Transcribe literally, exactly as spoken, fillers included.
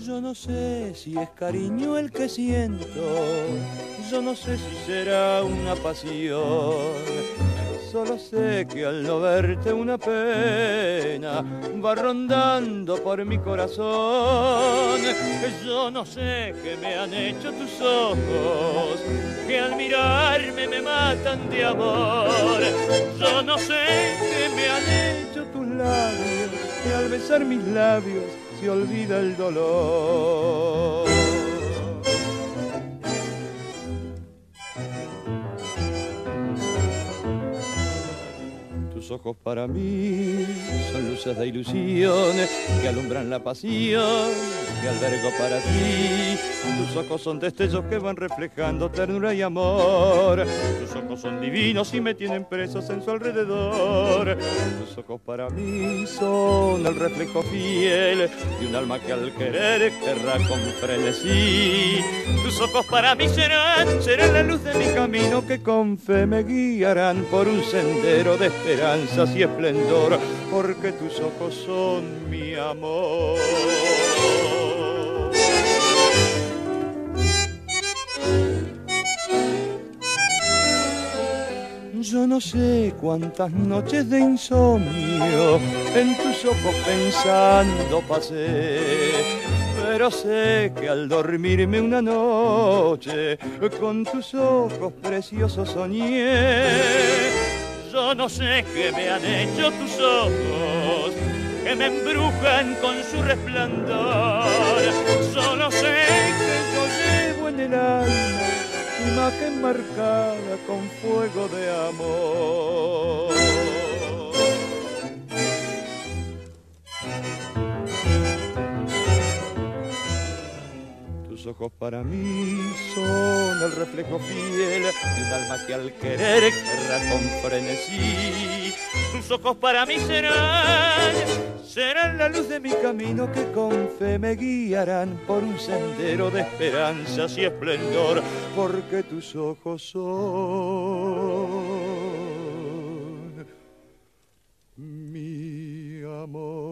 Yo no sé si es cariño el que siento, yo no sé si será una pasión. Solo sé que al no verte una pena va rondando por mi corazón. Yo no sé qué me han hecho tus ojos, que al mirarme me matan de amor. Yo no sé qué me han hecho tus labios, que al besar mis labios se olvida el dolor. Tus ojos para mí son luces de ilusiones que alumbran la pasión que albergo para ti. Tus ojos son destellos que van reflejando ternura y amor. Tus ojos son divinos y me tienen presos en su alrededor. Tus ojos para mí son el reflejo fiel de un alma que al querer querrá con frenesí. Tus ojos para mí serán, serán la luz de mi camino que con fe me guiarán por un sendero de esperanzas y esplendor, porque tus ojos son mi amor. Yo no sé cuántas noches de insomnio en tus ojos pensando pasé, pero sé que al dormirme una noche con tus ojos preciosos soñé. Yo no sé qué me han hecho tus ojos, que me embrujan con su resplandor. Solo sé que yo llevo en el alma imagen marcada con fuego de amor. Tus ojos para mí son el reflejo fiel de un alma que al querer querrá con frenesí. Tus ojos para mí serán, serán la luz de mi camino que con fe me guiarán por un sendero de esperanzas y esplendor, porque tus ojos son mi amor.